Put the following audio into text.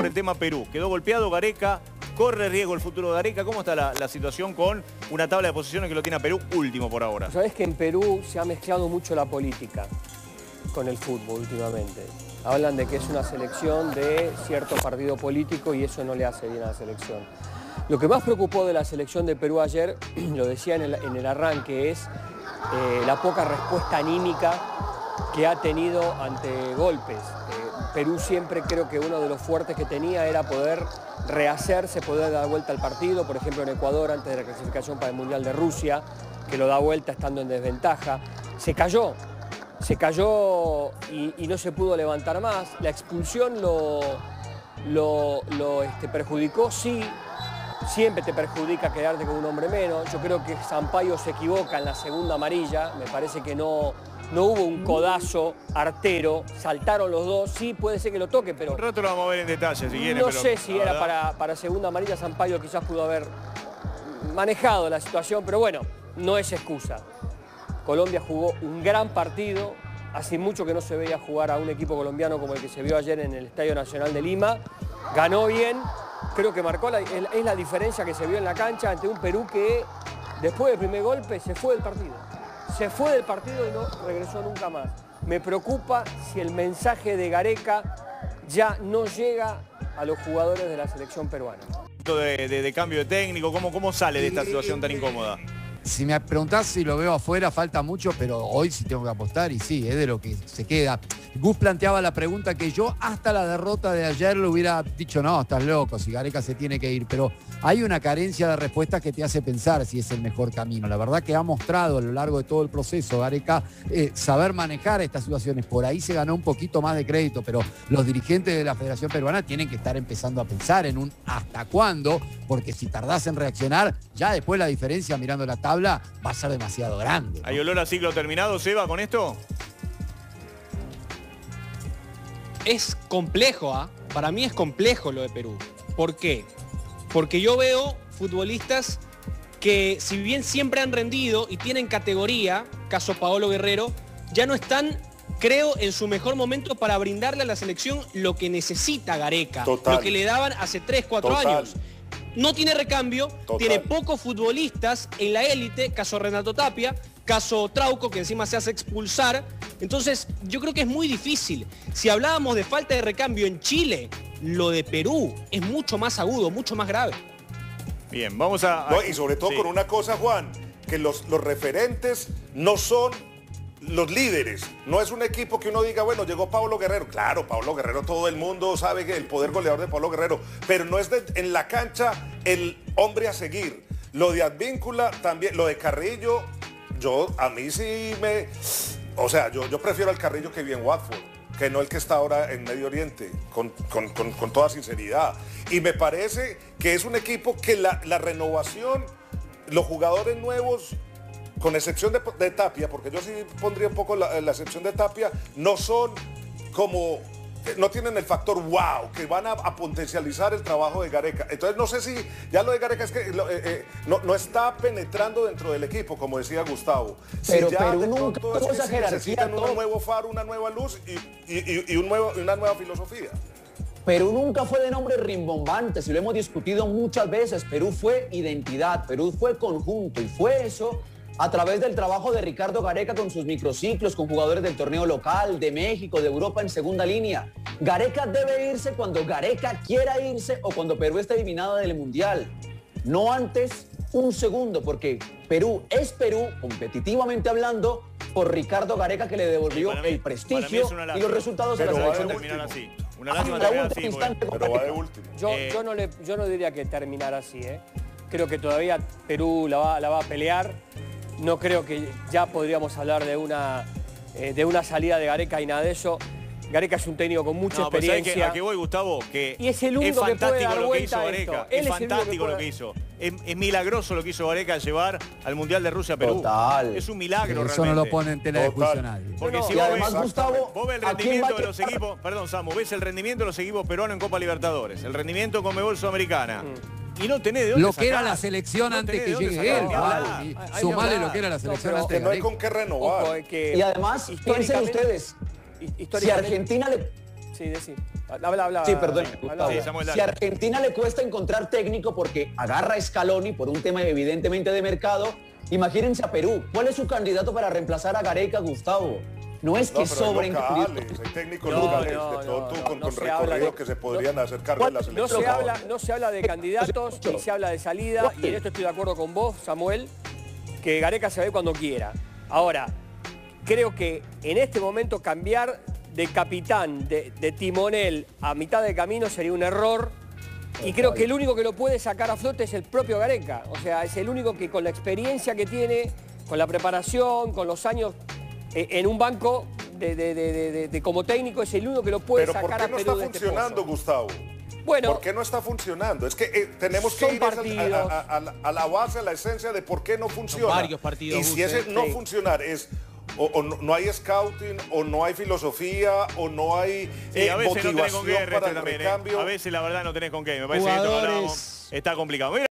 el tema Perú. Quedó golpeado Gareca, corre riesgo el futuro de Gareca. ¿Cómo está la situación con una tabla de posiciones que lo tiene a Perú último por ahora? Sabés que en Perú se ha mezclado mucho la política con el fútbol últimamente. Hablan de que es una selección de cierto partido político y eso no le hace bien a la selección. Lo que más preocupó de la selección de Perú ayer, lo decía en el arranque, es la poca respuesta anímica que ha tenido ante golpes. Perú siempre creo que uno de los fuertes que tenía era poder rehacerse, poder dar vuelta al partido, por ejemplo en Ecuador antes de la clasificación para el Mundial de Rusia, que lo da vuelta estando en desventaja. Se cayó y no se pudo levantar más. La expulsión lo perjudicó, sí. Siempre te perjudica quedarte con un hombre menos. Yo creo que Sampaio se equivoca en la segunda amarilla. Me parece que no hubo un codazo artero. Saltaron los dos. Sí, puede ser que lo toque, pero... Un rato lo vamos a ver en detalle, si quiere. No sé si era para segunda amarilla. Sampaio quizás pudo haber manejado la situación, pero bueno, no es excusa. Colombia jugó un gran partido. Hace mucho que no se veía jugar a un equipo colombiano como el que se vio ayer en el Estadio Nacional de Lima. Ganó bien. Creo que marcó es la diferencia que se vio en la cancha ante un Perú que después del primer golpe se fue del partido. Se fue del partido y no regresó nunca más. Me preocupa si el mensaje de Gareca ya no llega a los jugadores de la selección peruana. De cambio de técnico, ¿cómo sale de esta situación tan incómoda? Si me preguntás si lo veo afuera, falta mucho, pero hoy sí tengo que apostar y sí, es de lo que se queda. Gus planteaba la pregunta que yo hasta la derrota de ayer le hubiera dicho, no, estás loco, si Gareca se tiene que ir, pero hay una carencia de respuestas que te hace pensar si es el mejor camino. La verdad que ha mostrado a lo largo de todo el proceso Gareca saber manejar estas situaciones. Por ahí se ganó un poquito más de crédito, pero los dirigentes de la Federación Peruana tienen que estar empezando a pensar en un hasta cuándo, porque si tardás en reaccionar, ya después la diferencia mirando la tabla va a ser demasiado grande, ¿no? ¿Hay olor a ciclo terminado, Seba, con esto? Es complejo, ¿ah? Para mí es complejo lo de Perú. ¿Por qué? Porque yo veo futbolistas que si bien siempre han rendido y tienen categoría, caso Paolo Guerrero, ya no están, creo, en su mejor momento para brindarle a la selección lo que necesita Gareca. Total. Lo que le daban hace 3, 4 Total. años. No tiene recambio, Total. tiene pocos futbolistas en la élite, caso Renato Tapia, caso Trauco, que encima se hace expulsar. Entonces, yo creo que es muy difícil. Si hablábamos de falta de recambio en Chile, lo de Perú es mucho más agudo, mucho más grave. Bien, vamos a... No, y sobre todo sí. con una cosa, Juan, que los referentes no son los líderes. No es un equipo que uno diga, bueno, llegó Pablo Guerrero. Claro, Pablo Guerrero, todo el mundo sabe que el poder goleador de Pablo Guerrero, pero no es en la cancha el hombre a seguir. Lo de Advíncula también, lo de Carrillo, a mí sí me... O sea, yo prefiero al Carrillo que vi en Watford, que no el que está ahora en Medio Oriente, con toda sinceridad. Y me parece que es un equipo que la renovación, los jugadores nuevos, con excepción de Tapia, porque yo sí pondría un poco la excepción de Tapia, no son como... No tienen el factor wow, que van a potencializar el trabajo de Gareca. Entonces no sé si ya lo de Gareca es que no está penetrando dentro del equipo, como decía Gustavo. Pero si ya Perú de nunca pronto tuvo es que esa jerarquía, necesitan un todo. nuevo faro, una nueva luz y una nueva filosofía. Perú nunca fue de nombre rimbombante, si lo hemos discutido muchas veces. Perú fue identidad, Perú fue conjunto y fue eso a través del trabajo de Ricardo Gareca con sus microciclos, con jugadores del torneo local, de México, de Europa en segunda línea. Gareca debe irse cuando Gareca quiera irse o cuando Perú esté eliminado del Mundial. No antes un segundo, porque Perú es Perú, competitivamente hablando, por Ricardo Gareca, que le devolvió el prestigio y los resultados a la selección. Una lástima terminar así. Pero va de último. Yo no diría que terminar así, ¿eh? Creo que todavía Perú la va a pelear. No creo que ya podríamos hablar de una salida de Gareca y nada de eso. Gareca es un técnico con mucha experiencia. ¿A qué voy, Gustavo? Que y es el único que puede dar lo que hizo vuelta a Gareca. esto. Es fantástico lo que hizo. Es milagroso lo que hizo Gareca llevar al Mundial de Rusia a Perú. Total. Es un milagro realmente. Eso no lo pone en tela de juicio nadie. Porque si y además, Gustavo, vos ves el ¿a quién va rendimiento a de los llevar? equipos, perdón, Samu, ves el rendimiento de los equipos peruanos en Copa Libertadores, el rendimiento con Conmebol Sudamericana. Y no tenés de dónde Lo que era sacar. la selección No antes tenés que de dónde llegue él. sacar. ¿no? Hay Y sumale que lo que era la selección pero- antes Que de no hay Gareca. con qué renovar. Ojo, que Y además, piensen históricamente- ustedes, si históricamente- Argentina Sí, decí. Habla. Sí, perdón. Habla. Sí, Samuel, Si dale. a Argentina le cuesta encontrar técnico porque agarra a Scaloni por un tema evidentemente de mercado, imagínense a Perú. ¿Cuál es su candidato para reemplazar a Gareca, Gustavo? No es que No, pero hay sobren... locales, hay técnicos locales de pronto con se habla recorrido de- que se podrían hacer cargo de la selección. No se habla de candidatos ni se habla de salida, y en esto estoy de acuerdo con vos, Samuel, que Gareca se ve cuando quiera. Ahora, creo que en este momento cambiar de capitán, de timonel a mitad de camino sería un error, y creo que el único que lo puede sacar a flote es el propio Gareca. O sea, es el único que con la experiencia que tiene, con la preparación, con los años en un banco de como técnico, es el único que lo puede Pero ¿por sacar qué a no Perú está de este funcionando, pozo. Gustavo? Bueno, ¿Por qué no está funcionando? Es que tenemos que son ir partidos. a la base, a la esencia de por qué no funciona. varios partidos, Y si Gus, ese no sí. funcionar es o no hay scouting, o no hay filosofía, o no hay Sí, a veces no tenés con qué, motivación para Reste, el también. recambio. A veces la verdad no tenés con qué. Me parece que esto que hablábamos Jugadores está complicado. Mira,